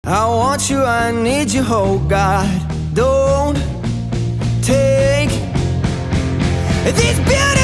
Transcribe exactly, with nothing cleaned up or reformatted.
I want you, I need you, oh God. Don't take these beautiful